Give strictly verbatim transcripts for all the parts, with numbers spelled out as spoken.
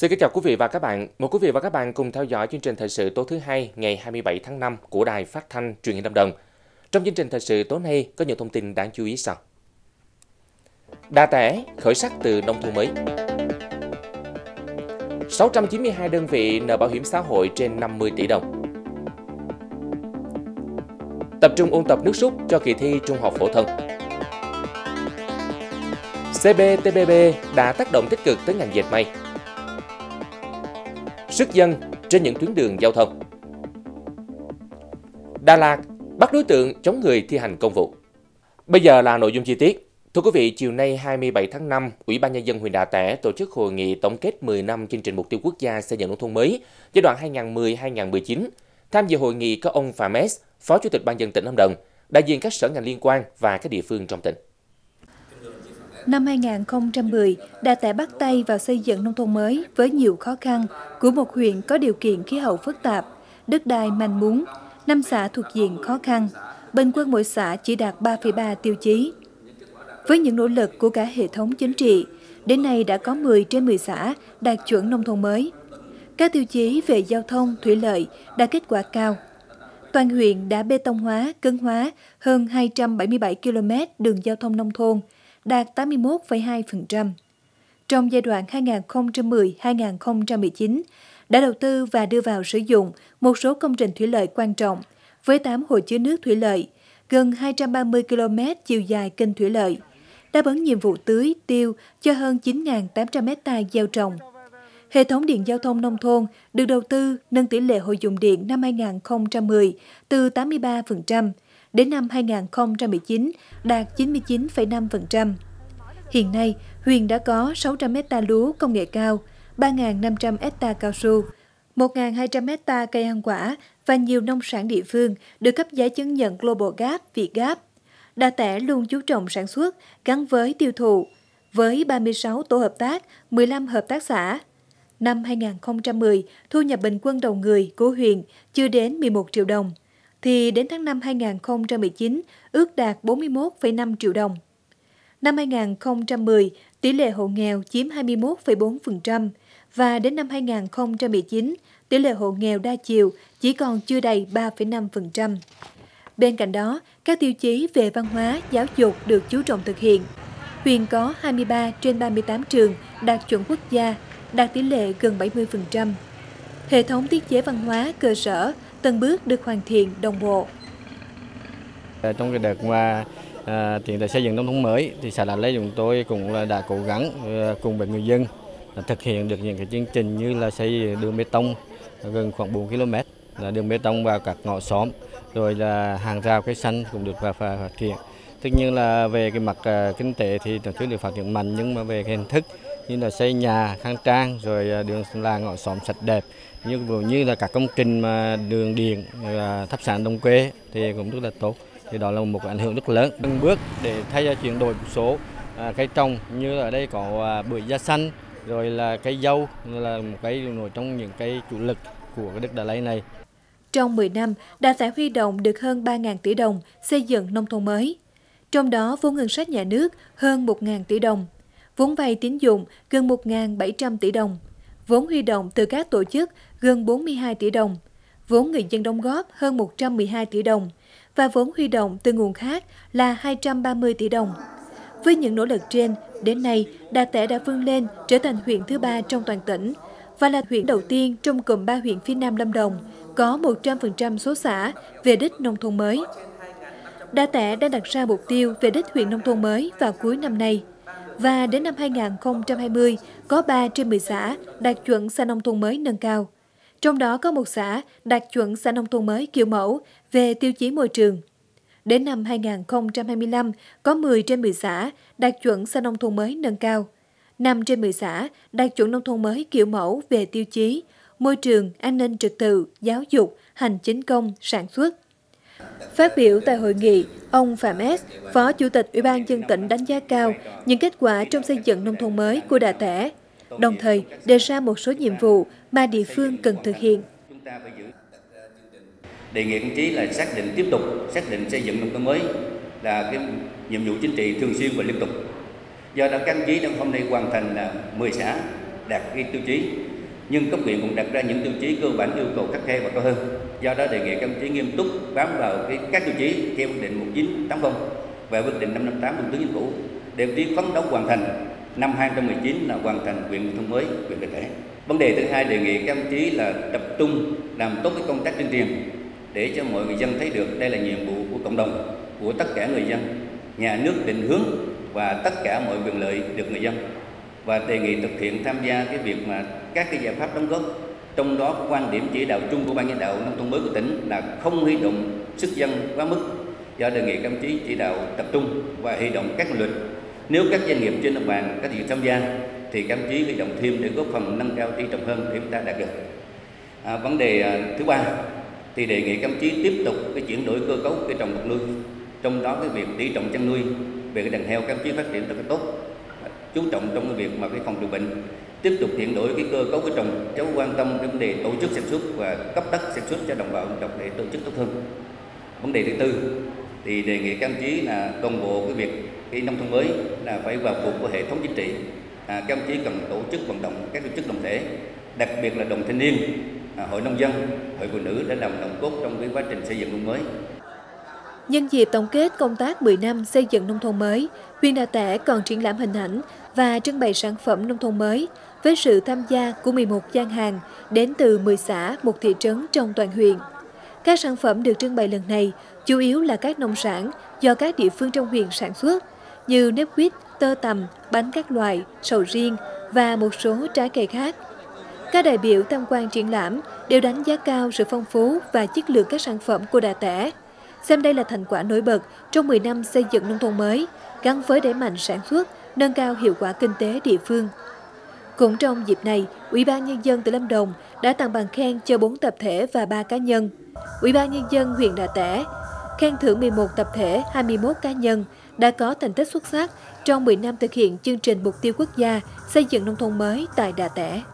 Xin kính chào quý vị và các bạn. Mời quý vị và các bạn cùng theo dõi chương trình thời sự tối thứ hai ngày hai mươi bảy tháng năm của Đài Phát thanh Truyền hình Lâm Đồng. Trong chương trình thời sự tối nay có nhiều thông tin đáng chú ý sau. Đà Tẻ khởi sắc từ nông thôn mới. sáu trăm chín mươi hai đơn vị nợ bảo hiểm xã hội trên năm mươi tỷ đồng. Tập trung ôn tập nước rút cho kỳ thi trung học phổ thông. xê bê tê pê bê đã tác động tích cực tới ngành dệt may. Sức dân trên những tuyến đường giao thông. Đà Lạt bắt đối tượng chống người thi hành công vụ. Bây giờ là nội dung chi tiết. Thưa quý vị, chiều nay hai mươi bảy tháng năm, Ủy ban Nhân dân huyện Đà Tẻ tổ chức hội nghị tổng kết mười năm chương trình mục tiêu quốc gia xây dựng nông thôn mới giai đoạn hai nghìn không trăm mười đến hai nghìn không trăm mười chín. Tham dự hội nghị có ông Phạm S, Phó Chủ tịch Ban dân tỉnh Lâm Đồng, đại diện các sở ngành liên quan và các địa phương trong tỉnh. Năm hai nghìn không trăm mười, Đà Tẻ bắt tay vào xây dựng nông thôn mới với nhiều khó khăn của một huyện có điều kiện khí hậu phức tạp, đất đai manh mún, năm xã thuộc diện khó khăn, bình quân mỗi xã chỉ đạt ba phẩy ba tiêu chí. Với những nỗ lực của cả hệ thống chính trị, đến nay đã có mười trên mười xã đạt chuẩn nông thôn mới. Các tiêu chí về giao thông, thủy lợi đạt kết quả cao. Toàn huyện đã bê tông hóa, cứng hóa hơn hai trăm bảy mươi bảy ki lô mét đường giao thông nông thôn, đạt tám mươi mốt phẩy hai phần trăm. Trong giai đoạn hai nghìn không trăm mười đến hai nghìn không trăm mười chín, đã đầu tư và đưa vào sử dụng một số công trình thủy lợi quan trọng với tám hồ chứa nước thủy lợi, gần hai trăm ba mươi ki lô mét chiều dài kênh thủy lợi, đáp ứng nhiệm vụ tưới, tiêu cho hơn chín nghìn tám trăm héc ta gieo trồng. Hệ thống điện giao thông nông thôn được đầu tư nâng tỷ lệ hội dùng điện năm hai nghìn không trăm mười từ tám mươi ba phần trăm đến năm hai nghìn không trăm mười chín đạt chín mươi chín phẩy năm phần trăm. Hiện nay, huyện đã có sáu trăm héc ta lúa công nghệ cao, ba nghìn năm trăm héc ta cao su, một nghìn hai trăm héc ta cây ăn quả và nhiều nông sản địa phương được cấp giấy chứng nhận Global Gap, Việt Gap. Đà Tẻ luôn chú trọng sản xuất gắn với tiêu thụ, với ba mươi sáu tổ hợp tác, mười lăm hợp tác xã. Năm hai nghìn không trăm mười, thu nhập bình quân đầu người của huyện chưa đến mười một triệu đồng, thì đến tháng năm hai nghìn không trăm mười chín ước đạt bốn mươi mốt phẩy năm triệu đồng. Năm hai nghìn không trăm mười, tỷ lệ hộ nghèo chiếm hai mươi mốt phẩy bốn phần trăm và đến năm hai nghìn không trăm mười chín, tỷ lệ hộ nghèo đa chiều chỉ còn chưa đầy ba phẩy năm phần trăm. Bên cạnh đó, các tiêu chí về văn hóa, giáo dục được chú trọng thực hiện. Huyện có hai mươi ba trên ba mươi tám trường đạt chuẩn quốc gia, đạt tỷ lệ gần bảy mươi phần trăm. Hệ thống tiết chế văn hóa cơ sở từng bước được hoàn thiện đồng bộ. Trong cái đợt mà à, tiến tới xây dựng nông thôn mới thì xã Đà Lê chúng tôi cũng là đã cố gắng à, cùng với người dân là thực hiện được những cái chương trình như là xây đường bê tông gần khoảng bốn ki lô mét, là đường bê tông vào các ngõ xóm, rồi là hàng rào cây xanh cũng được phát triển. Tất nhiên là về cái mặt uh, kinh tế thì nó chưa được phát triển mạnh, nhưng mà về cái hình thức như là xây nhà khang trang, rồi đường làng ngõ xóm sạch đẹp, như như là các công trình mà đường điện, uh, thắp sáng đồng quê thì cũng rất là tốt. Thì đó là một ảnh hưởng rất lớn. Từng bước để thay ra chuyển đổi một số uh, cây trồng, như ở đây có uh, bưởi da xanh, rồi là cây dâu, là một cây nổi trong những cây chủ lực của cái đất Đà Lây này. Trong mười năm, Đà Tẻ huy động được hơn ba nghìn tỷ đồng xây dựng nông thôn mới. Trong đó, vốn ngân sách nhà nước hơn một nghìn tỷ đồng, vốn vay tín dụng gần một nghìn bảy trăm tỷ đồng, vốn huy động từ các tổ chức gần bốn mươi hai tỷ đồng, vốn người dân đóng góp hơn một trăm mười hai tỷ đồng và vốn huy động từ nguồn khác là hai trăm ba mươi tỷ đồng. Với những nỗ lực trên, đến nay, Đà Tẻ đã vươn lên trở thành huyện thứ ba trong toàn tỉnh và là huyện đầu tiên trong cụm ba huyện phía Nam Lâm Đồng có một trăm phần trăm số xã về đích nông thôn mới. Đà Tẻ đã đặt ra mục tiêu về đích huyện nông thôn mới vào cuối năm nay và đến năm hai nghìn không trăm hai mươi có ba trên mười xã đạt chuẩn xã nông thôn mới nâng cao. Trong đó có một xã đạt chuẩn xã nông thôn mới kiểu mẫu về tiêu chí môi trường. Đến năm hai nghìn không trăm hai mươi lăm có mười trên mười xã đạt chuẩn xã nông thôn mới nâng cao, năm trên mười xã đạt chuẩn nông thôn mới kiểu mẫu về tiêu chí môi trường, an ninh trật tự, giáo dục, hành chính công, sản xuất. Phát biểu tại hội nghị, ông Phạm S, Phó Chủ tịch Ủy ban nhân dân tỉnh đánh giá cao những kết quả trong xây dựng nông thôn mới của Đà Tẻ, đồng thời đề ra một số nhiệm vụ mà địa phương cần thực hiện. Đề nghị công chí là xác định tiếp tục xác định xây dựng nông thôn mới là cái nhiệm vụ chính trị thường xuyên và liên tục. Do đó các đồng chí trong hôm nay hoàn thành là mười xã đạt cái tiêu chí Nhưng cấp huyện cũng đặt ra những tiêu chí cơ bản yêu cầu khắt khe và cao hơn. Do đó đề nghị các đồng chí nghiêm túc bám vào cái các tiêu chí theo quyết định một chín tám không và quyết định năm năm tám của Thủ tướng Chính phủ để đồng chí phấn đấu hoàn thành năm hai không một chín là hoàn thành huyện nông thôn mới, huyện Đà Tẻ. Vấn đề thứ hai đề nghị các đồng chí là tập trung làm tốt cái công tác tuyên truyền để cho mọi người dân thấy được đây là nhiệm vụ của cộng đồng, của tất cả người dân, nhà nước định hướng và tất cả mọi quyền lợi được người dân, và đề nghị thực hiện tham gia cái việc mà các cái giải pháp đóng góp, trong đó quan điểm chỉ đạo chung của ban chỉ đạo nông thôn mới của tỉnh là không huy động sức dân quá mức. Do đề nghị các đồng chí chỉ đạo tập trung và huy động các nguồn lực. Nếu các doanh nghiệp trên địa bàn có thể tham gia thì các đồng chí huy động thêm để góp phần nâng cao tỷ trọng hơn để chúng ta đạt được. À, vấn đề à, thứ ba thì đề nghị các đồng chí tiếp tục cái chuyển đổi cơ cấu cây trồng vật nuôi, trong đó cái việc tỷ trọng chăn nuôi về cái đàn heo các đồng chí phát triển rất là tốt, chú trọng trong cái việc mà cái phòng trừ bệnh, tiếp tục chuyển đổi cái cơ cấu cây trồng, cháu quan tâm đến vấn đề tổ chức sản xuất và cấp đất sản xuất cho đồng bào dân tộc để tổ chức tốt hơn. Vấn đề thứ tư thì đề nghị các đồng chí là đồng bộ cái việc cái nông thôn mới là phải vào cuộc của hệ thống chính trị. À, các đồng chí cần tổ chức vận động các tổ chức đoàn thể, đặc biệt là đoàn thanh niên, à, hội nông dân, hội phụ nữ để làm nòng cốt trong cái quá trình xây dựng nông thôn mới. Nhân dịp tổng kết công tác mười năm xây dựng nông thôn mới, huyện Đà Tẻ còn triển lãm hình ảnh và trưng bày sản phẩm nông thôn mới với sự tham gia của mười một gian hàng đến từ mười xã, một thị trấn trong toàn huyện. Các sản phẩm được trưng bày lần này chủ yếu là các nông sản do các địa phương trong huyện sản xuất như nếp quýt, tơ tằm, bánh các loại, sầu riêng và một số trái cây khác. Các đại biểu tham quan triển lãm đều đánh giá cao sự phong phú và chất lượng các sản phẩm của Đà Tẻ, xem đây là thành quả nổi bật trong mười năm xây dựng nông thôn mới, gắn với đẩy mạnh sản xuất, nâng cao hiệu quả kinh tế địa phương. Cũng trong dịp này, Ủy ban Nhân dân tỉnh Lâm Đồng đã tặng bằng khen cho bốn tập thể và ba cá nhân. Ủy ban Nhân dân huyện Đà Tẻ khen thưởng mười một tập thể, hai mươi mốt cá nhân đã có thành tích xuất sắc trong mười năm thực hiện chương trình mục tiêu quốc gia xây dựng nông thôn mới tại Đà Tẻ.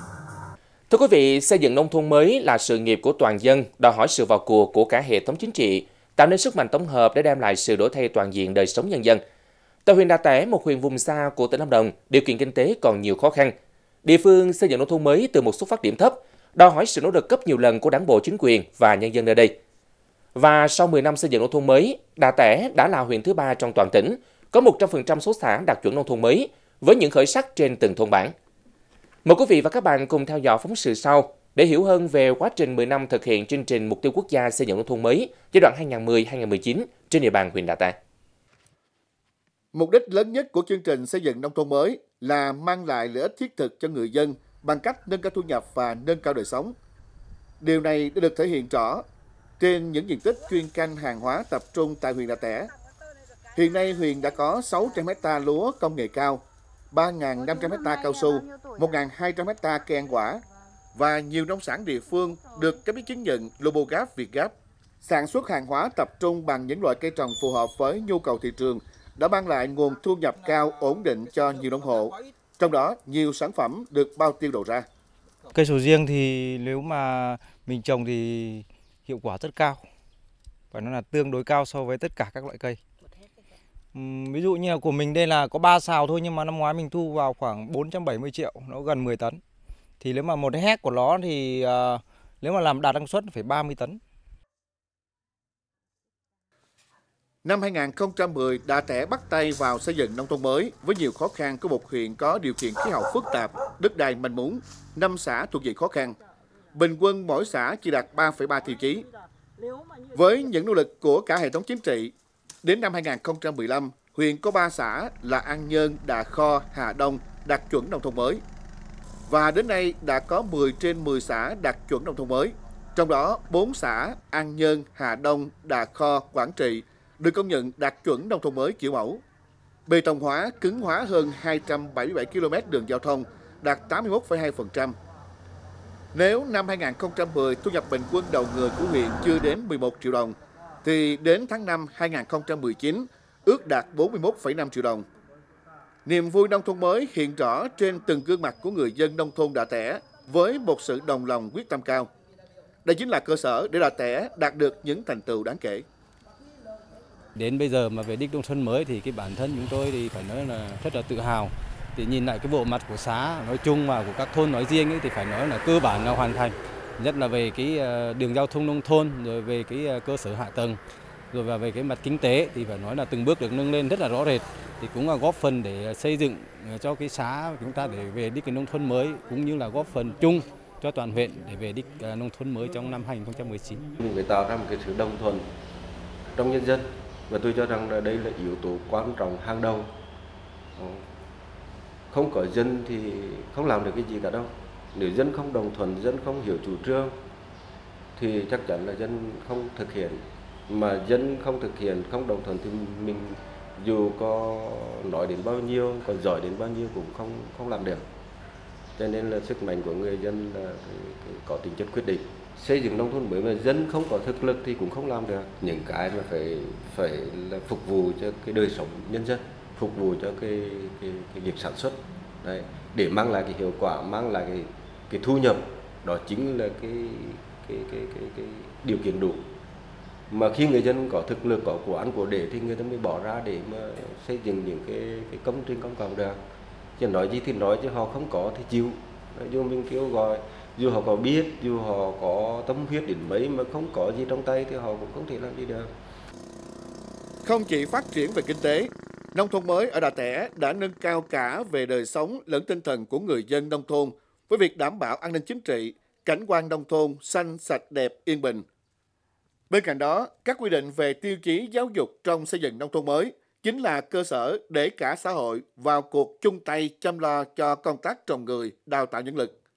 Thưa quý vị, xây dựng nông thôn mới là sự nghiệp của toàn dân, đòi hỏi sự vào cuộc của cả hệ thống chính trị, tạo nên sức mạnh tổng hợp để đem lại sự đổi thay toàn diện đời sống nhân dân. Tại huyện Đà Tẻ, một huyện vùng xa của tỉnh Lâm Đồng, điều kiện kinh tế còn nhiều khó khăn. Địa phương xây dựng nông thôn mới từ một xuất phát điểm thấp, đòi hỏi sự nỗ lực cấp nhiều lần của Đảng bộ, chính quyền và nhân dân nơi đây. Và sau mười năm xây dựng nông thôn mới, Đà Tẻ đã là huyện thứ ba trong toàn tỉnh, có một trăm phần trăm số xã đạt chuẩn nông thôn mới, với những khởi sắc trên từng thôn bản. Mời quý vị và các bạn cùng theo dõi phóng sự sau để hiểu hơn về quá trình mười năm thực hiện chương trình mục tiêu quốc gia xây dựng nông thôn mới giai đoạn hai nghìn không trăm mười đến hai nghìn không trăm mười chín trên địa bàn huyện Đà Tẻ. Mục đích lớn nhất của chương trình xây dựng nông thôn mới là mang lại lợi ích thiết thực cho người dân bằng cách nâng cao thu nhập và nâng cao đời sống. Điều này đã được thể hiện rõ trên những diện tích chuyên canh hàng hóa tập trung tại huyện Đà Tẻ. Hiện nay huyện đã có sáu trăm héc ta lúa công nghệ cao, ba nghìn năm trăm héc ta cao su, một nghìn hai trăm héc ta cây ăn quả và nhiều nông sản địa phương được cấp giấy chứng nhận Lobogap Vietgap. Sản xuất hàng hóa tập trung bằng những loại cây trồng phù hợp với nhu cầu thị trường đã mang lại nguồn thu nhập cao ổn định cho nhiều nông hộ. Trong đó, nhiều sản phẩm được bao tiêu đầu ra. Cây sầu riêng thì nếu mà mình trồng thì hiệu quả rất cao. Phải nói là tương đối cao so với tất cả các loại cây. Uhm, ví dụ như là của mình đây là có ba sào thôi, nhưng mà năm ngoái mình thu vào khoảng bốn trăm bảy mươi triệu, nó gần mười tấn. Thì nếu mà một héc của nó thì uh, nếu mà làm đạt năng suất phải ba mươi tấn. Năm hai nghìn không trăm mười, Đà Tẻ bắt tay vào xây dựng nông thôn mới với nhiều khó khăn của một huyện có điều kiện khí hậu phức tạp, đất đai manh mún, năm xã thuộc diện khó khăn. Bình quân mỗi xã chỉ đạt ba phẩy ba tiêu chí. Với những nỗ lực của cả hệ thống chính trị, đến năm hai nghìn không trăm mười lăm, huyện có ba xã là An Nhơn, Đà Kho, Hà Đông đạt chuẩn nông thôn mới. Và đến nay đã có mười trên mười xã đạt chuẩn nông thôn mới. Trong đó, bốn xã An Nhơn, Hà Đông, Đà Kho, Quảng Trị được công nhận đạt chuẩn nông thôn mới kiểu mẫu. Bê tông hóa, cứng hóa hơn hai trăm bảy mươi bảy ki lô mét đường giao thông, đạt tám mươi mốt phẩy hai phần trăm. Nếu năm hai nghìn không trăm mười thu nhập bình quân đầu người của huyện chưa đến mười một triệu đồng, thì đến tháng năm hai nghìn không trăm mười chín ước đạt bốn mươi mốt phẩy năm triệu đồng. Niềm vui nông thôn mới hiện rõ trên từng gương mặt của người dân nông thôn Đà Tẻ với một sự đồng lòng quyết tâm cao. Đây chính là cơ sở để Đà Tẻ đạt được những thành tựu đáng kể. Đến bây giờ mà về đích nông thôn mới thì cái bản thân chúng tôi thì phải nói là rất là tự hào. Thì nhìn lại cái bộ mặt của xã nói chung và của các thôn nói riêng ấy, thì phải nói là cơ bản là hoàn thành, nhất là về cái đường giao thông nông thôn, rồi về cái cơ sở hạ tầng, rồi và về cái mặt kinh tế thì phải nói là từng bước được nâng lên rất là rõ rệt, thì cũng là góp phần để xây dựng cho cái xã của chúng ta để về đích cái nông thôn mới, cũng như là góp phần chung cho toàn huyện để về đích nông thôn mới trong năm hai nghìn không trăm mười chín. Mình phải tạo ra một cái sự đồng thuận trong nhân dân, và tôi cho rằng là đây là yếu tố quan trọng hàng đầu. Không có dân thì không làm được cái gì cả đâu. Nếu dân không đồng thuận, dân không hiểu chủ trương thì chắc chắn là dân không thực hiện. Mà dân không thực hiện, không đồng thuận thì mình dù có nói đến bao nhiêu, còn giỏi đến bao nhiêu cũng không không làm được. Cho nên là sức mạnh của người dân là có tính chất quyết định. Xây dựng nông thôn mới mà dân không có thực lực thì cũng không làm được. Những cái mà phải phải là phục vụ cho cái đời sống nhân dân, phục vụ cho cái cái, cái việc sản xuất. Đấy, để mang lại cái hiệu quả, mang lại cái cái thu nhập, đó chính là cái cái cái cái, cái điều kiện đủ. Mà khi người dân có thực lực, có của ăn của để thì người ta mới bỏ ra để mà xây dựng những cái cái công trình công cộng được. Chứ nói gì thì nói, chứ họ không có thì chịu. Dù mình kêu gọi, dù họ có biết, dù họ có tâm huyết đến mấy mà không có gì trong tay thì họ cũng không thể làm gì được. Không chỉ phát triển về kinh tế, nông thôn mới ở Đạ Tẻ đã nâng cao cả về đời sống lẫn tinh thần của người dân nông thôn với việc đảm bảo an ninh chính trị, cảnh quan nông thôn xanh, sạch, đẹp, yên bình. Bên cạnh đó, các quy định về tiêu chí giáo dục trong xây dựng nông thôn mới chính là cơ sở để cả xã hội vào cuộc chung tay chăm lo cho công tác trồng người, đào tạo nhân lực.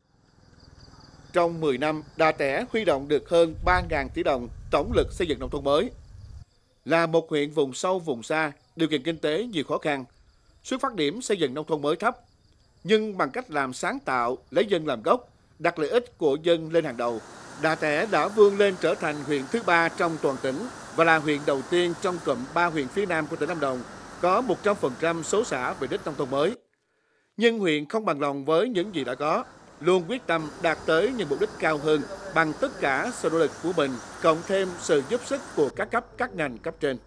Trong mười năm, Đạ Tẻ huy động được hơn ba nghìn tỷ đồng tổng lực xây dựng nông thôn mới. Là một huyện vùng sâu, vùng xa, điều kiện kinh tế nhiều khó khăn, xuất phát điểm xây dựng nông thôn mới thấp. Nhưng bằng cách làm sáng tạo, lấy dân làm gốc, đặt lợi ích của dân lên hàng đầu, Đạ Tẻ đã vươn lên trở thành huyện thứ ba trong toàn tỉnh và là huyện đầu tiên trong cụm ba huyện phía Nam của tỉnh Lâm Đồng có một trăm phần trăm số xã về đích nông thôn mới. Nhưng huyện không bằng lòng với những gì đã có, luôn quyết tâm đạt tới những mục đích cao hơn bằng tất cả sự nỗ lực của mình, cộng thêm sự giúp sức của các cấp, các ngành cấp trên.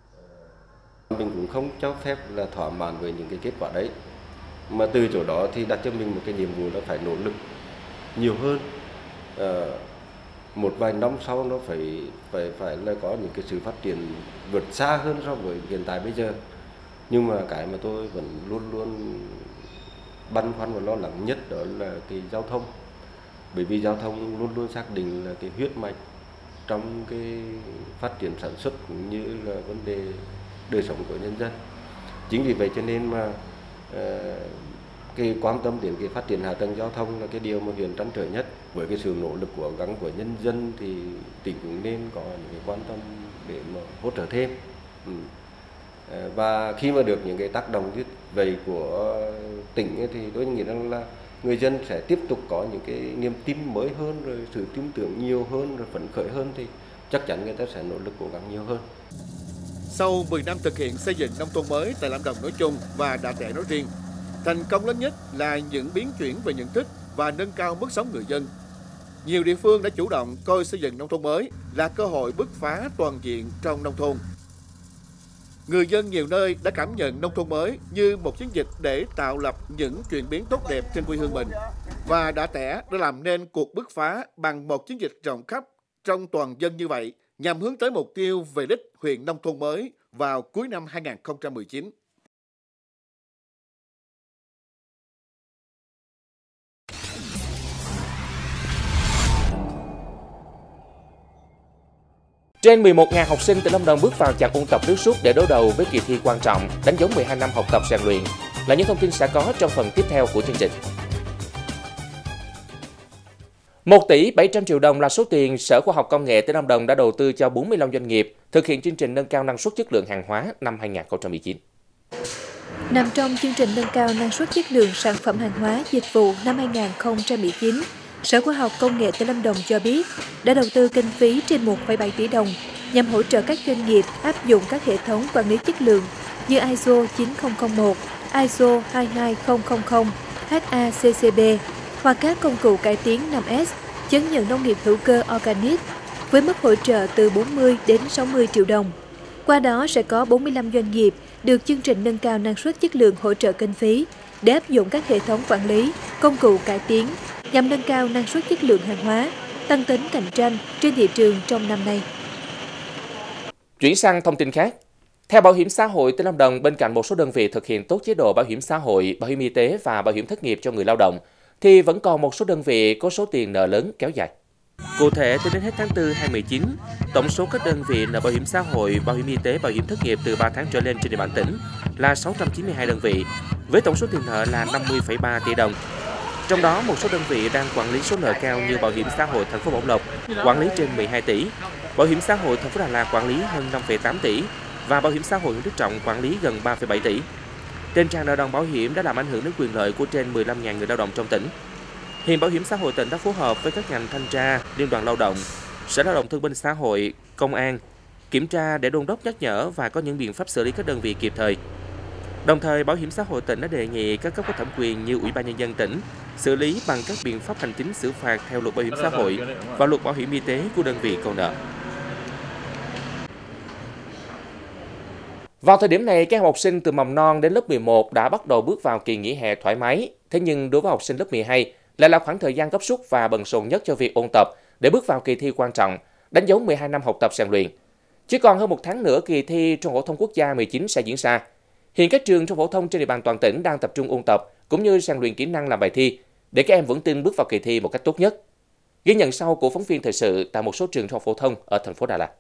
Mình cũng không cho phép là thỏa mãn với những cái kết quả đấy, mà từ chỗ đó thì đặt cho mình một cái nhiệm vụ là phải nỗ lực nhiều hơn. À, một vài năm sau nó phải phải phải là có những cái sự phát triển vượt xa hơn so với hiện tại bây giờ. Nhưng mà cái mà tôi vẫn luôn luôn băn khoăn và lo lắng nhất đó là cái giao thông, bởi vì giao thông luôn luôn xác định là cái huyết mạch trong cái phát triển sản xuất cũng như là vấn đề đời sống của nhân dân. Chính vì vậy cho nên mà uh, cái quan tâm đến cái phát triển hạ tầng giao thông là cái điều mà huyện trăn trở nhất. Với cái sự nỗ lực cố gắng của nhân dân thì tỉnh cũng nên có những cái quan tâm để mà hỗ trợ thêm. Ừ. Và khi mà được những cái tác động như vậy của tỉnh thì tôi nghĩ rằng là người dân sẽ tiếp tục có những cái niềm tin mới hơn, rồi sự tin tưởng nhiều hơn, rồi phấn khởi hơn thì chắc chắn người ta sẽ nỗ lực cố gắng nhiều hơn. Sau mười năm thực hiện xây dựng nông thôn mới tại Lâm Đồng nói chung và Đạ Tẻ nói riêng, thành công lớn nhất là những biến chuyển về nhận thức và nâng cao mức sống người dân. Nhiều địa phương đã chủ động coi xây dựng nông thôn mới là cơ hội bứt phá toàn diện trong nông thôn. Người dân nhiều nơi đã cảm nhận nông thôn mới như một chiến dịch để tạo lập những chuyển biến tốt đẹp trên quê hương mình. Và Đạ Tẻ đã làm nên cuộc bứt phá bằng một chiến dịch rộng khắp trong toàn dân như vậy, nhằm hướng tới mục tiêu về đích huyện nông thôn mới vào cuối năm hai nghìn không trăm mười chín. Trên mười một nghìn học sinh tỉnh Lâm Đồng bước vào chặng ôn tập nước rút để đối đầu với kỳ thi quan trọng, đánh dấu mười hai năm học tập rèn luyện, là những thông tin sẽ có trong phần tiếp theo của chương trình. một tỷ bảy trăm triệu đồng là số tiền Sở Khoa học Công nghệ tỉnh Lâm Đồng đã đầu tư cho bốn mươi lăm doanh nghiệp thực hiện chương trình nâng cao năng suất chất lượng hàng hóa năm hai nghìn không trăm mười chín. Nằm trong chương trình nâng cao năng suất chất lượng sản phẩm hàng hóa dịch vụ năm hai nghìn không trăm mười chín, Sở Khoa học Công nghệ tỉnh Lâm Đồng cho biết đã đầu tư kinh phí trên một phẩy bảy tỷ đồng nhằm hỗ trợ các doanh nghiệp áp dụng các hệ thống quản lý chất lượng như i ét o chín nghìn một, i ét o hai hai không không không, hát a xê xê bê hoặc các công cụ cải tiến năm S, chứng nhận nông nghiệp hữu cơ organic với mức hỗ trợ từ bốn mươi đến sáu mươi triệu đồng. Qua đó sẽ có bốn mươi lăm doanh nghiệp được chương trình nâng cao năng suất chất lượng hỗ trợ kinh phí để áp dụng các hệ thống quản lý, công cụ cải tiến nhằm nâng cao năng suất chất lượng hàng hóa, tăng tính cạnh tranh trên thị trường trong năm nay. Chuyển sang thông tin khác. Theo Bảo hiểm xã hội tỉnh Lâm Đồng, bên cạnh một số đơn vị thực hiện tốt chế độ bảo hiểm xã hội, bảo hiểm y tế và bảo hiểm thất nghiệp cho người lao động, thì vẫn còn một số đơn vị có số tiền nợ lớn kéo dài. Cụ thể, tính đến hết tháng tư năm hai nghìn không trăm mười chín, tổng số các đơn vị nợ bảo hiểm xã hội, bảo hiểm y tế, bảo hiểm thất nghiệp từ ba tháng trở lên trên địa bàn tỉnh là sáu trăm chín mươi hai đơn vị, với tổng số tiền nợ là năm mươi phẩy ba tỷ đồng. Trong đó, một số đơn vị đang quản lý số nợ cao như Bảo hiểm xã hội thành phố Bảo Lộc quản lý trên mười hai tỷ, Bảo hiểm xã hội thành phố Đà Lạt quản lý hơn năm phẩy tám tỷ và Bảo hiểm xã hội huyện Đức Trọng quản lý gần ba phẩy bảy tỷ. Tình trạng nợ đòn bảo hiểm đã làm ảnh hưởng đến quyền lợi của trên mười lăm nghìn người lao động trong tỉnh. Hiện Bảo hiểm xã hội tỉnh đã phối hợp với các ngành thanh tra, Liên đoàn Lao động, Sở Lao động Thương binh Xã hội, Công an kiểm tra để đôn đốc nhắc nhở và có những biện pháp xử lý các đơn vị kịp thời. Đồng thời, Bảo hiểm xã hội tỉnh đã đề nghị các cấp có thẩm quyền như Ủy ban Nhân dân tỉnh xử lý bằng các biện pháp hành chính xử phạt theo luật bảo hiểm xã hội và luật bảo hiểm y tế của đơn vị còn nợ. Vào thời điểm này, các học sinh từ mầm non đến lớp mười một đã bắt đầu bước vào kỳ nghỉ hè thoải mái. Thế nhưng đối với học sinh lớp mười hai lại là khoảng thời gian gấp rút và bận rộn nhất cho việc ôn tập để bước vào kỳ thi quan trọng, đánh dấu mười hai năm học tập rèn luyện. Chỉ còn hơn một tháng nữa kỳ thi Trung học phổ thông quốc gia mười chín sẽ diễn ra. Hiện các trường trung học phổ thông trên địa bàn toàn tỉnh đang tập trung ôn tập cũng như rèn luyện kỹ năng làm bài thi để các em vững tin bước vào kỳ thi một cách tốt nhất. Ghi nhận sau của phóng viên thời sự tại một số trường trung học phổ thông ở thành phố Đà Lạt.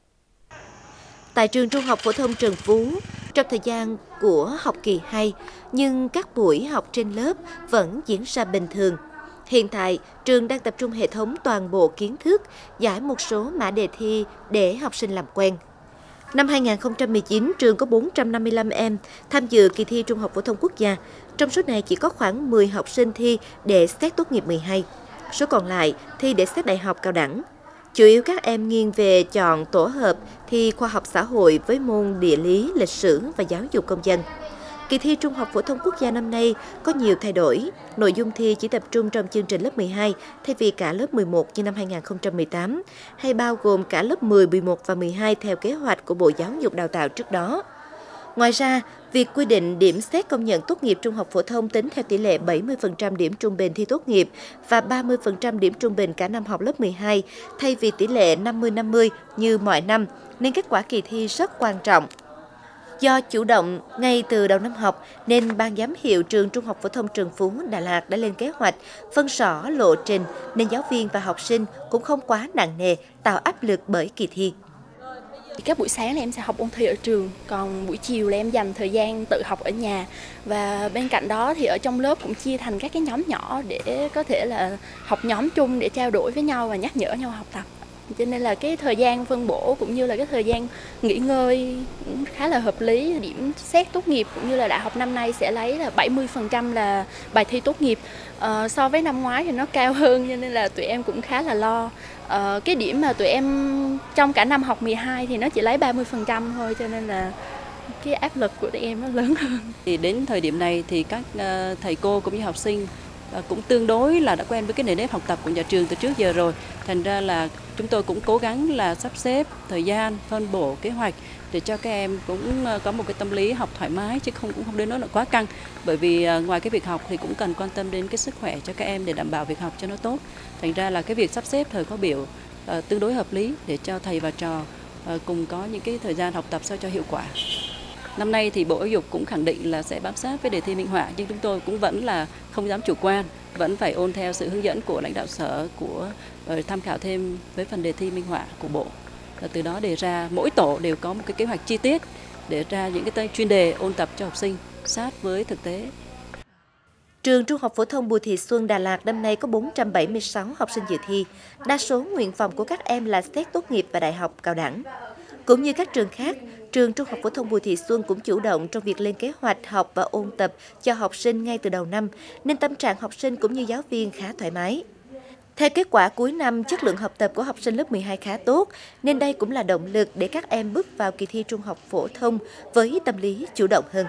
Tại trường Trung học phổ thông Trần Phú, trong thời gian của học kỳ hai, nhưng các buổi học trên lớp vẫn diễn ra bình thường. Hiện tại, trường đang tập trung hệ thống toàn bộ kiến thức, giải một số mã đề thi để học sinh làm quen. Năm hai nghìn không trăm mười chín, trường có bốn trăm năm mươi lăm em tham dự kỳ thi Trung học phổ thông quốc gia. Trong số này chỉ có khoảng mười học sinh thi để xét tốt nghiệp mười hai. Số còn lại thi để xét đại học cao đẳng. Chủ yếu các em nghiêng về chọn tổ hợp thi khoa học xã hội với môn địa lý, lịch sử và giáo dục công dân. Kỳ thi Trung học phổ thông quốc gia năm nay có nhiều thay đổi. Nội dung thi chỉ tập trung trong chương trình lớp mười hai thay vì cả lớp mười một như năm hai nghìn không trăm mười tám, hay bao gồm cả lớp mười, mười một và mười hai theo kế hoạch của Bộ Giáo dục Đào tạo trước đó. Ngoài ra, việc quy định điểm xét công nhận tốt nghiệp trung học phổ thông tính theo tỷ lệ bảy mươi phần trăm điểm trung bình thi tốt nghiệp và ba mươi phần trăm điểm trung bình cả năm học lớp mười hai thay vì tỷ lệ năm mươi năm mươi như mọi năm, nên kết quả kỳ thi rất quan trọng. Do chủ động ngay từ đầu năm học, nên Ban giám hiệu trường Trung học phổ thông Trần Phú, Đà Lạt đã lên kế hoạch, phân rõ lộ trình, nên giáo viên và học sinh cũng không quá nặng nề, tạo áp lực bởi kỳ thi. Các buổi sáng là em sẽ học ôn thi ở trường, còn buổi chiều là em dành thời gian tự học ở nhà. Và bên cạnh đó thì ở trong lớp cũng chia thành các cái nhóm nhỏ để có thể là học nhóm chung để trao đổi với nhau và nhắc nhở nhau học tập. Cho nên là cái thời gian phân bổ cũng như là cái thời gian nghỉ ngơi cũng khá là hợp lý. Điểm xét tốt nghiệp cũng như là đại học năm nay sẽ lấy là bảy mươi phần trăm là bài thi tốt nghiệp. Ờ, so với năm ngoái thì nó cao hơn, cho nên là tụi em cũng khá là lo. Ờ, cái điểm mà tụi em trong cả năm học mười hai thì nó chỉ lấy ba mươi phần trăm thôi, cho nên là cái áp lực của tụi em nó lớn hơn. Thì đến thời điểm này thì các thầy cô cũng như học sinh cũng tương đối là đã quen với cái nền nếp học tập của nhà trường từ trước giờ rồi. Thành ra là chúng tôi cũng cố gắng là sắp xếp thời gian, phân bổ kế hoạch để cho các em cũng có một cái tâm lý học thoải mái, chứ không cũng không đến nỗi là quá căng. Bởi vì ngoài cái việc học thì cũng cần quan tâm đến cái sức khỏe cho các em để đảm bảo việc học cho nó tốt. Thành ra là cái việc sắp xếp thời khóa biểu uh, tương đối hợp lý để cho thầy và trò uh, cùng có những cái thời gian học tập sao cho hiệu quả. Năm nay thì Bộ Giáo dục cũng khẳng định là sẽ bám sát với đề thi minh họa, nhưng chúng tôi cũng vẫn là không dám chủ quan, vẫn phải ôn theo sự hướng dẫn của lãnh đạo sở, của uh, tham khảo thêm với phần đề thi minh họa của Bộ. Và từ đó đề ra mỗi tổ đều có một cái kế hoạch chi tiết để ra những cái chuyên đề ôn tập cho học sinh sát với thực tế. Trường Trung học phổ thông Bùi Thị Xuân, Đà Lạt năm nay có bốn trăm bảy mươi sáu học sinh dự thi. Đa số nguyện vọng của các em là xét tốt nghiệp và đại học cao đẳng. Cũng như các trường khác, trường Trung học phổ thông Bùi Thị Xuân cũng chủ động trong việc lên kế hoạch học và ôn tập cho học sinh ngay từ đầu năm, nên tâm trạng học sinh cũng như giáo viên khá thoải mái. Theo kết quả cuối năm, chất lượng học tập của học sinh lớp mười hai khá tốt, nên đây cũng là động lực để các em bước vào kỳ thi Trung học phổ thông với tâm lý chủ động hơn.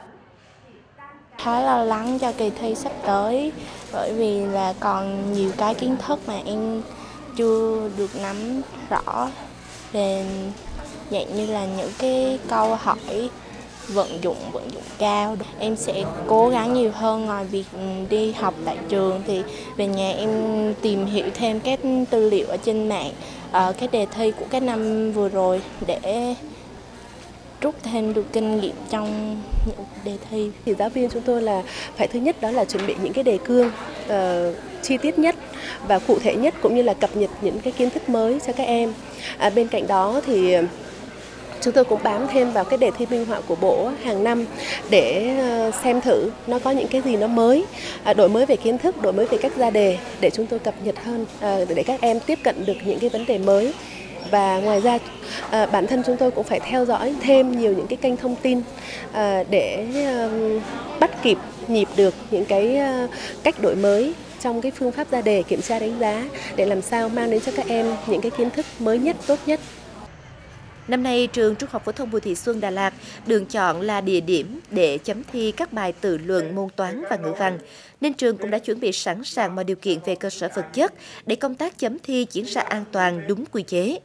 Khá lo lắng cho kỳ thi sắp tới, bởi vì là còn nhiều cái kiến thức mà em chưa được nắm rõ, nên dạng như là những cái câu hỏi vận dụng vận dụng cao. Em sẽ cố gắng nhiều hơn, ngoài việc đi học tại trường thì về nhà em tìm hiểu thêm các tư liệu ở trên mạng, uh, các đề thi của các năm vừa rồi để rút thêm được kinh nghiệm trong những đề thi. Thì giáo viên chúng tôi là phải thứ nhất đó là chuẩn bị những cái đề cương uh, chi tiết nhất và cụ thể nhất, cũng như là cập nhật những cái kiến thức mới cho các em. À, bên cạnh đó thì chúng tôi cũng bám thêm vào cái đề thi minh họa của Bộ hàng năm để xem thử nó có những cái gì nó mới, đổi mới về kiến thức, đổi mới về cách ra đề để chúng tôi cập nhật hơn, để các em tiếp cận được những cái vấn đề mới. Và ngoài ra bản thân chúng tôi cũng phải theo dõi thêm nhiều những cái kênh thông tin để bắt kịp nhịp được những cái cách đổi mới trong cái phương pháp ra đề, kiểm tra đánh giá để làm sao mang đến cho các em những cái kiến thức mới nhất, tốt nhất. Năm nay, trường Trung học phổ thông Bùi Thị Xuân Đà Lạt được chọn là địa điểm để chấm thi các bài tự luận môn toán và ngữ văn, nên trường cũng đã chuẩn bị sẵn sàng mọi điều kiện về cơ sở vật chất để công tác chấm thi diễn ra an toàn, đúng quy chế.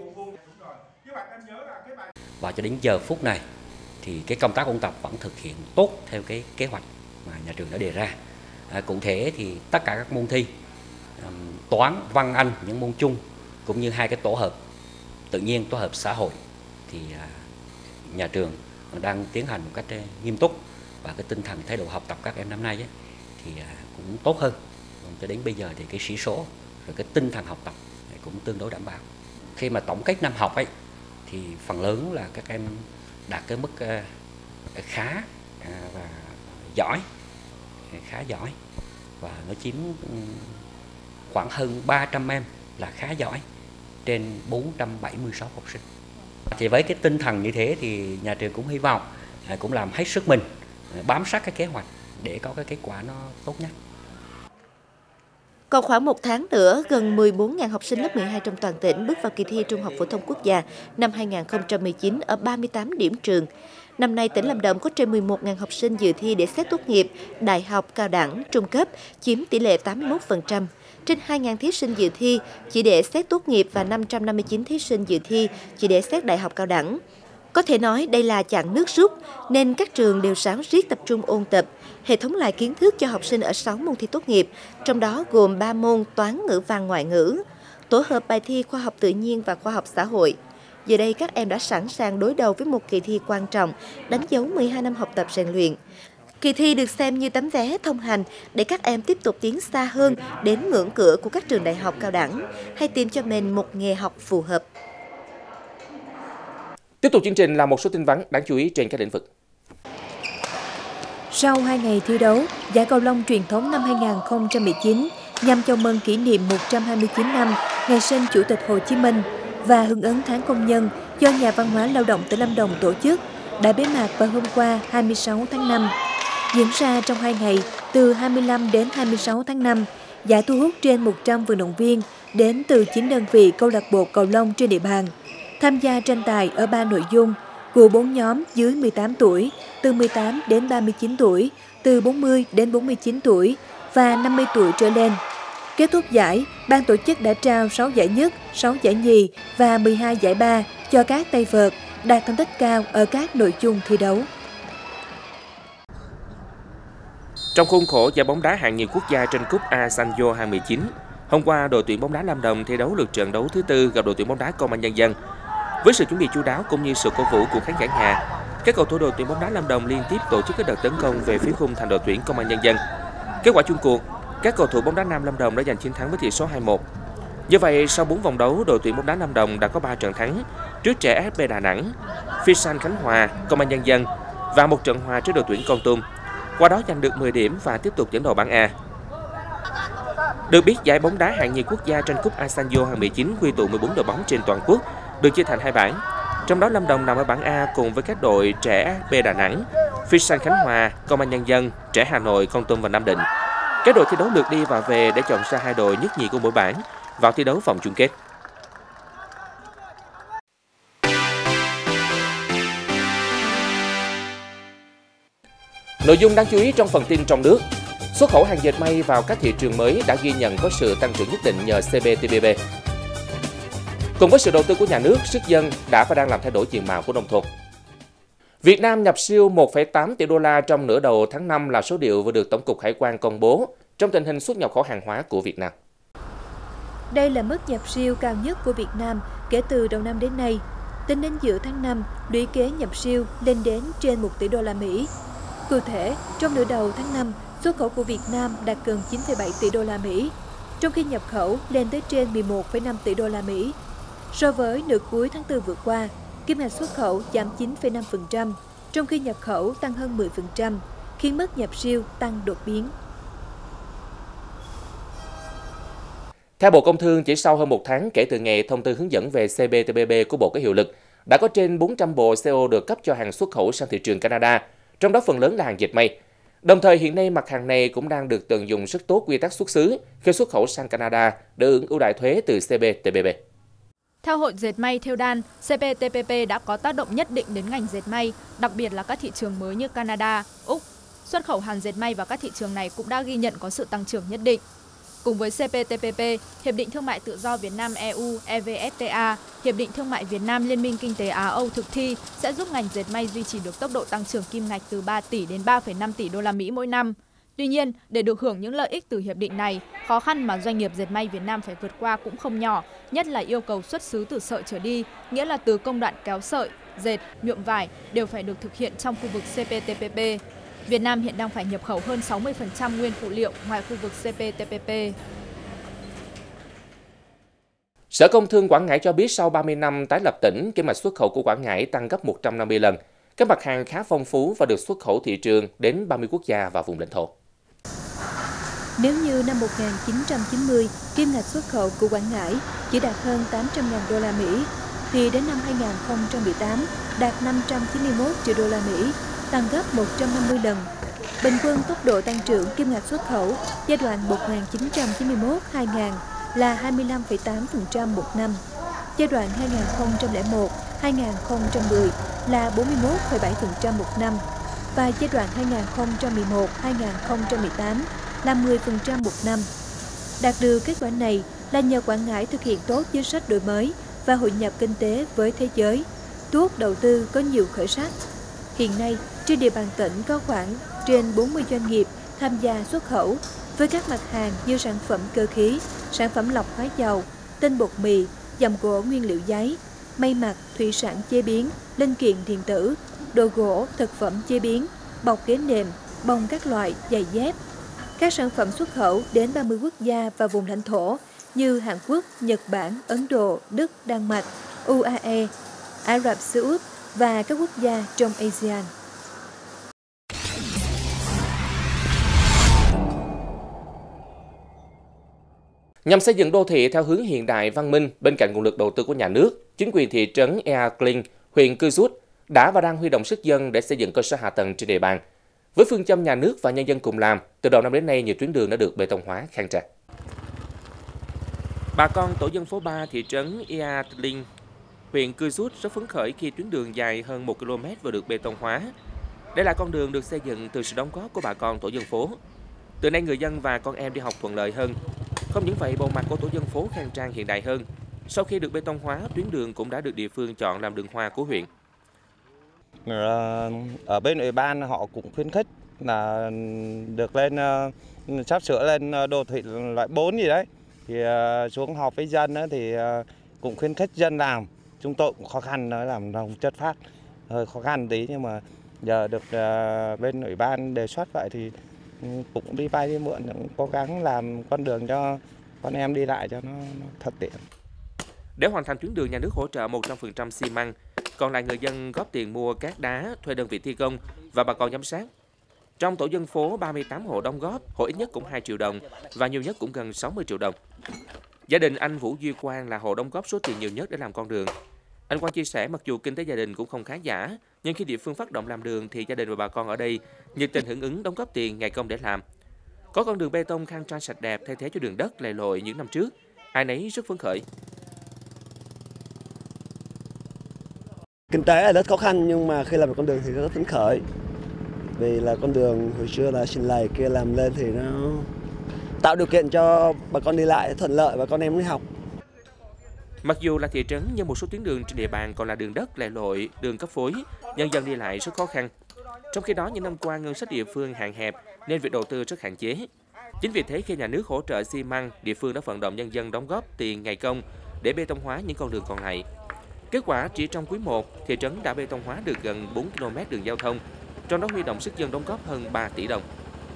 Và cho đến giờ phút này thì cái công tác ôn tập vẫn thực hiện tốt theo cái kế hoạch mà nhà trường đã đề ra. À, cụ thể thì tất cả các môn thi um, toán, văn, Anh, những môn chung cũng như hai cái tổ hợp tự nhiên, tổ hợp xã hội thì à, nhà trường đang tiến hành một cách nghiêm túc, và cái tinh thần thái độ học tập các em năm nay ấy, thì à, cũng tốt hơn. Còn cho đến bây giờ thì cái sĩ số rồi cái tinh thần học tập cũng tương đối đảm bảo. Khi mà tổng kết năm học ấy thì phần lớn là các em đạt cái mức uh, khá uh, và giỏi, khá giỏi, và nó chiếm um, khoảng hơn ba trăm em là khá giỏi trên bốn trăm bảy mươi sáu học sinh. Thì với cái tinh thần như thế thì nhà trường cũng hy vọng uh, cũng làm hết sức mình uh, bám sát cái kế hoạch để có cái kết quả nó tốt nhất. Còn khoảng một tháng nữa, gần mười bốn nghìn học sinh lớp mười hai trong toàn tỉnh bước vào kỳ thi Trung học phổ thông quốc gia năm hai nghìn không trăm mười chín ở ba mươi tám điểm trường. Năm nay, tỉnh Lâm Đồng có trên mười một nghìn học sinh dự thi để xét tốt nghiệp, đại học, cao đẳng, trung cấp, chiếm tỷ lệ tám mươi mốt phần trăm. Trên hai nghìn thí sinh dự thi chỉ để xét tốt nghiệp và năm trăm năm mươi chín thí sinh dự thi chỉ để xét đại học, cao đẳng. Có thể nói đây là chặng nước rút, nên các trường đều ráo riết tập trung ôn tập, hệ thống lại kiến thức cho học sinh ở sáu môn thi tốt nghiệp, trong đó gồm ba môn toán, ngữ văn, ngoại ngữ, tổ hợp bài thi khoa học tự nhiên và khoa học xã hội. Giờ đây các em đã sẵn sàng đối đầu với một kỳ thi quan trọng, đánh dấu mười hai năm học tập rèn luyện. Kỳ thi được xem như tấm vé thông hành để các em tiếp tục tiến xa hơn đến ngưỡng cửa của các trường đại học, cao đẳng, hay tìm cho mình một nghề học phù hợp. Tiếp tục chương trình là một số tin vắn đáng chú ý trên các lĩnh vực. Sau hai ngày thi đấu, giải cầu lông truyền thống năm hai nghìn không trăm mười chín nhằm chào mừng kỷ niệm một trăm hai mươi chín năm ngày sinh Chủ tịch Hồ Chí Minh và hưởng ứng tháng công nhân do Nhà văn hóa lao động tỉnh Lâm Đồng tổ chức đã bế mạc vào hôm qua hai mươi sáu tháng năm. Diễn ra trong hai ngày từ hai mươi lăm đến hai mươi sáu tháng năm, giải thu hút trên một trăm vận động viên đến từ chín đơn vị câu lạc bộ cầu lông trên địa bàn. Tham gia tranh tài ở ba nội dung của bốn nhóm dưới mười tám tuổi, từ mười tám đến ba mươi chín tuổi, từ bốn mươi đến bốn mươi chín tuổi và năm mươi tuổi trở lên. Kết thúc giải, ban tổ chức đã trao sáu giải nhất, sáu giải nhì và mười hai giải ba cho các tay vợt đạt thành tích cao ở các nội dung thi đấu. Trong khuôn khổ giải bóng đá hạng nhì quốc gia tranh cúp Asanjo hai mươi chín, hôm qua đội tuyển bóng đá Lâm Đồng thi đấu lượt trận đấu thứ tư gặp đội tuyển bóng đá Công an Nhân dân. Với sự chuẩn bị chu đáo cũng như sự cổ vũ của khán giả nhà, các cầu thủ đội tuyển bóng đá Lâm Đồng liên tiếp tổ chức các đợt tấn công về phía khung thành đội tuyển Công an Nhân dân. Kết quả chung cuộc, các cầu thủ bóng đá nam Lâm Đồng đã giành chiến thắng với tỷ số hai một. Như vậy, sau bốn vòng đấu, đội tuyển bóng đá Lâm Đồng đã có ba trận thắng trước trẻ ép ép pê Đà Nẵng, Fisan Khánh Hòa, Công an Nhân dân và một trận hòa trước đội tuyển Kon Tum. Qua đó giành được mười điểm và tiếp tục dẫn đầu bảng A. Được biết, giải bóng đá hạng nhì quốc gia tranh cúp Asanjo hai mươi chín quy tụ mười bốn đội bóng trên toàn quốc, được chia thành hai bảng. Trong đó Lâm Đồng nằm ở bảng A cùng với các đội trẻ ép ép pê Đà Nẵng, Fisan Khánh Hòa, Công an Nhân dân, trẻ Hà Nội, Kon Tum và Nam Định. Các đội thi đấu lượt đi và về để chọn ra hai đội nhất nhì của mỗi bảng vào thi đấu vòng chung kết. Nội dung đáng chú ý trong phần tin trong nước. Xuất khẩu hàng dệt may vào các thị trường mới đã ghi nhận có sự tăng trưởng nhất định nhờ xê pê tê pê pê. Cùng với sự đầu tư của nhà nước, sức dân đã và đang làm thay đổi diện mạo của nông thôn. Việt Nam nhập siêu một phẩy tám tỷ đô la trong nửa đầu tháng năm là số liệu vừa được Tổng cục Hải quan công bố trong tình hình xuất nhập khẩu hàng hóa của Việt Nam. Đây là mức nhập siêu cao nhất của Việt Nam kể từ đầu năm đến nay. Tính đến giữa tháng năm, lũy kế nhập siêu lên đến trên một tỷ đô la Mỹ. Cụ thể, trong nửa đầu tháng năm, xuất khẩu của Việt Nam đạt gần chín phẩy bảy tỷ đô la Mỹ, trong khi nhập khẩu lên tới trên mười một phẩy năm tỷ đô la Mỹ. So với nửa cuối tháng tư vừa qua, kim ngạch xuất khẩu giảm chín phẩy năm phần trăm, trong khi nhập khẩu tăng hơn mười phần trăm, khiến mức nhập siêu tăng đột biến. Theo Bộ Công Thương, chỉ sau hơn một tháng kể từ ngày thông tư hướng dẫn về xê pê tê pê pê của Bộ có hiệu lực, đã có trên bốn trăm bộ xê ô được cấp cho hàng xuất khẩu sang thị trường Canada, trong đó phần lớn là hàng dệt may. Đồng thời hiện nay mặt hàng này cũng đang được tận dụng rất tốt quy tắc xuất xứ khi xuất khẩu sang Canada để hưởng ưu đãi thuế từ xê pê tê pê pê. Theo Hội Dệt may Thêu đan, xê pê tê pê pê đã có tác động nhất định đến ngành dệt may, đặc biệt là các thị trường mới như Canada, Úc. Xuất khẩu hàng dệt may vào các thị trường này cũng đã ghi nhận có sự tăng trưởng nhất định. Cùng với xê pê tê pê pê, Hiệp định Thương mại Tự do Việt Nam e u e vê ép tê a, Hiệp định Thương mại Việt Nam Liên minh Kinh tế Á-Âu thực thi sẽ giúp ngành dệt may duy trì được tốc độ tăng trưởng kim ngạch từ ba tỷ đến ba phẩy năm tỷ đô la Mỹ mỗi năm. Tuy nhiên, để được hưởng những lợi ích từ hiệp định này, khó khăn mà doanh nghiệp dệt may Việt Nam phải vượt qua cũng không nhỏ, nhất là yêu cầu xuất xứ từ sợi trở đi, nghĩa là từ công đoạn kéo sợi, dệt, nhuộm vải đều phải được thực hiện trong khu vực xê pê tê pê pê. Việt Nam hiện đang phải nhập khẩu hơn sáu mươi phần trăm nguyên phụ liệu ngoài khu vực xê pê tê pê pê. Sở Công Thương Quảng Ngãi cho biết sau ba mươi năm tái lập tỉnh, kim ngạch xuất khẩu của Quảng Ngãi tăng gấp một trăm năm mươi lần. Các mặt hàng khá phong phú và được xuất khẩu thị trường đến ba mươi quốc gia và vùng lãnh thổ. Nếu như năm một nghìn chín trăm chín mươi, kim ngạch xuất khẩu của Quảng Ngãi chỉ đạt hơn tám trăm nghìn đô la Mỹ, thì đến năm hai nghìn không trăm mười tám đạt năm trăm chín mươi mốt triệu đô la Mỹ, tăng gấp một trăm năm mươi lần. Bình quân tốc độ tăng trưởng kim ngạch xuất khẩu giai đoạn một nghìn chín trăm chín mươi mốt đến hai nghìn là hai mươi lăm phẩy tám phần trăm một năm. Giai đoạn hai nghìn không trăm lẻ một đến hai nghìn không trăm mười là bốn mươi mốt phẩy bảy phần trăm một năm và giai đoạn hai nghìn không trăm mười một đến hai nghìn không trăm mười tám là mười phần trăm một năm. Đạt được kết quả này là nhờ Quảng Ngãi thực hiện tốt chính sách đổi mới và hội nhập kinh tế với thế giới, thu hút đầu tư có nhiều khởi sắc. Hiện nay, trên địa bàn tỉnh có khoảng trên bốn mươi doanh nghiệp tham gia xuất khẩu với các mặt hàng như sản phẩm cơ khí, sản phẩm lọc hóa dầu, tinh bột mì, dầm gỗ nguyên liệu giấy, may mặc, thủy sản chế biến, linh kiện điện tử, đồ gỗ, thực phẩm chế biến, bọc ghế nệm, bông các loại, giày dép. Các sản phẩm xuất khẩu đến ba mươi quốc gia và vùng lãnh thổ như Hàn Quốc, Nhật Bản, Ấn Độ, Đức, Đan Mạch, u a e, Ả Rập Xê Út và các quốc gia trong a sê an. Nhằm xây dựng đô thị theo hướng hiện đại văn minh, bên cạnh nguồn lực đầu tư của nhà nước, chính quyền thị trấn Ea Kling, huyện Cư Rút đã và đang huy động sức dân để xây dựng cơ sở hạ tầng trên địa bàn. Với phương châm nhà nước và nhân dân cùng làm, từ đầu năm đến nay nhiều tuyến đường đã được bê tông hóa khang trang. Bà con tổ dân phố ba thị trấn Ea Kling, huyện Cư Rút rất phấn khởi khi tuyến đường dài hơn một ki lô mét vừa được bê tông hóa. Đây là con đường được xây dựng từ sự đóng góp của bà con tổ dân phố. Từ nay người dân và con em đi học thuận lợi hơn. Không những vậy, bộ mặt của tổ dân phố khang trang hiện đại hơn. Sau khi được bê tông hóa, tuyến đường cũng đã được địa phương chọn làm đường hoa của huyện. Ở bên ủy ban họ cũng khuyến khích là được lên sắp sửa lên đô thị loại bốn gì đấy, thì xuống họp với dân thì cũng khuyến khích dân làm. Chúng tôi cũng khó khăn nói làm đồng chất phát hơi khó khăn tí, nhưng mà giờ được bên ủy ban đề xuất vậy thì cũng đi vay đi mượn, cũng cố gắng làm con đường cho con em đi lại cho nó, nó thật tiện. Để hoàn thành tuyến đường, nhà nước hỗ trợ một trăm phần trăm xi măng, còn lại người dân góp tiền mua cát đá, thuê đơn vị thi công và bà con giám sát. Trong tổ dân phố, ba mươi tám hộ đóng góp, hộ ít nhất cũng hai triệu đồng và nhiều nhất cũng gần sáu mươi triệu đồng. Gia đình anh Vũ Duy Quang là hộ đóng góp số tiền nhiều nhất để làm con đường. Anh Quang chia sẻ mặc dù kinh tế gia đình cũng không khá giả, nhưng khi địa phương phát động làm đường thì gia đình và bà con ở đây nhiệt tình hưởng ứng đóng góp tiền ngày công để làm. Có con đường bê tông khang trang sạch đẹp thay thế cho đường đất lầy lội những năm trước, ai nấy rất phấn khởi. Kinh tế là rất khó khăn nhưng mà khi làm được con đường thì rất phấn khởi. Vì là con đường hồi xưa là xin lầy kia làm lên thì nó tạo điều kiện cho bà con đi lại thuận lợi và con em đi học. Mặc dù là thị trấn nhưng một số tuyến đường trên địa bàn còn là đường đất, lẻ lội, đường cấp phối, nhân dân đi lại rất khó khăn. Trong khi đó, những năm qua ngân sách địa phương hạn hẹp nên việc đầu tư rất hạn chế. Chính vì thế, khi nhà nước hỗ trợ xi măng, địa phương đã vận động nhân dân đóng góp tiền ngày công để bê tông hóa những con đường còn lại. Kết quả, chỉ trong quý một, thị trấn đã bê tông hóa được gần bốn ki lô mét đường giao thông, trong đó huy động sức dân đóng góp hơn ba tỷ đồng.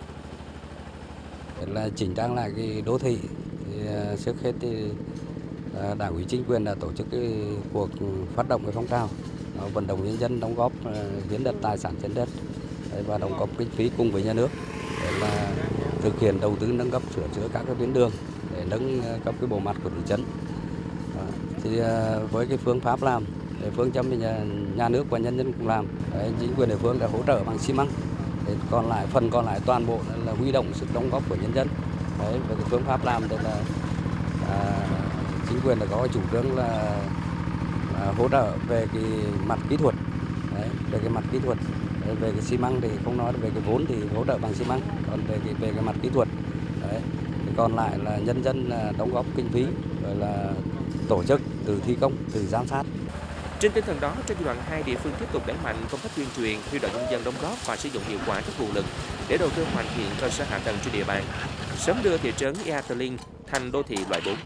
Là chỉnh trang lại cái đô thị, thì trước hết thì Đảng ủy chính quyền đã tổ chức cái cuộc phát động cái phong trào vận động nhân dân đóng góp hiến đất, tài sản trên đất và đóng góp kinh phí cùng với nhà nước để là thực hiện đầu tư nâng cấp sửa chữa các cái tuyến đường để nâng cấp cái bộ mặt của thị trấn. Thì với cái phương pháp làm, phương châm thì nhà, nhà nước và nhân dân cùng làm, đấy, chính quyền địa phương đã hỗ trợ bằng xi măng, để còn lại phần còn lại toàn bộ là huy động sự đóng góp của nhân dân. Đấy, về cái phương pháp làm đây là à, chính quyền đã có chủ trương là à, hỗ trợ về cái mặt kỹ thuật, đấy, về cái mặt kỹ thuật, đấy, về cái xi măng thì không nói về cái vốn thì hỗ trợ bằng xi măng, còn về cái về cái mặt kỹ thuật, đấy, thì còn lại là nhân dân là đóng góp kinh phí, rồi là tổ chức từ thi công, từ giám sát. Trên tinh thần đó, trong giai đoạn hai, địa phương tiếp tục đẩy mạnh công tác tuyên truyền, huy động nhân dân đóng góp và sử dụng hiệu quả các nguồn lực để đầu tư hoàn thiện cơ sở hạ tầng trên địa bàn, sớm đưa thị trấn Ea Tờ Linh thành đô thị loại bốn.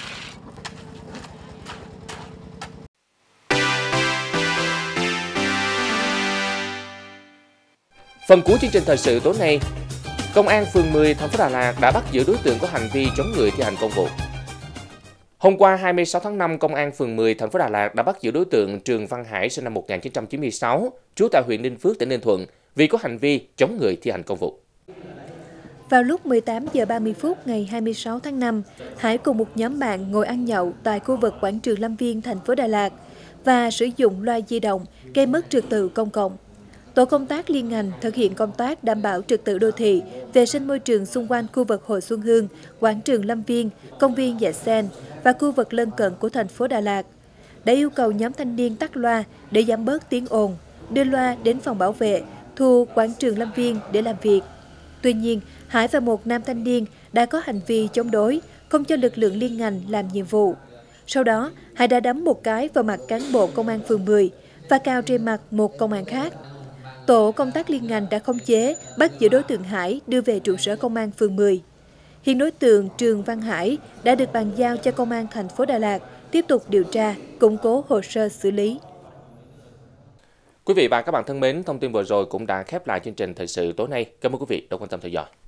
Phần cuối chương trình thời sự tối nay, Công an phường mười, thành phố Đà Lạt đã bắt giữ đối tượng có hành vi chống người thi hành công vụ. Hôm qua hai mươi sáu tháng năm, Công an phường mười, thành phố Đà Lạt đã bắt giữ đối tượng Trương Văn Hải sinh năm một nghìn chín trăm chín mươi sáu, trú tại huyện Ninh Phước, tỉnh Ninh Thuận, vì có hành vi chống người thi hành công vụ. Vào lúc mười tám giờ ba mươi phút ngày hai mươi sáu tháng năm, Hải cùng một nhóm bạn ngồi ăn nhậu tại khu vực quảng trường Lâm Viên, thành phố Đà Lạt và sử dụng loa di động gây mất trật tự công cộng. Tổ công tác liên ngành thực hiện công tác đảm bảo trật tự đô thị, vệ sinh môi trường xung quanh khu vực Hồ Xuân Hương, quảng trường Lâm Viên, công viên Dạ Sen và khu vực lân cận của thành phố Đà Lạt, đã yêu cầu nhóm thanh niên tắt loa để giảm bớt tiếng ồn, đưa loa đến phòng bảo vệ thu quảng trường Lâm Viên để làm việc. Tuy nhiên, Hải và một nam thanh niên đã có hành vi chống đối, không cho lực lượng liên ngành làm nhiệm vụ. Sau đó, Hải đã đấm một cái vào mặt cán bộ công an phường mười và cào trên mặt một công an khác. Tổ công tác liên ngành đã khống chế, bắt giữ đối tượng Hải đưa về trụ sở công an phường mười. Hiện đối tượng Trương Văn Hải đã được bàn giao cho công an thành phố Đà Lạt tiếp tục điều tra, củng cố hồ sơ xử lý. Quý vị và các bạn thân mến, thông tin vừa rồi cũng đã khép lại chương trình thời sự tối nay. Cảm ơn quý vị đã quan tâm theo dõi.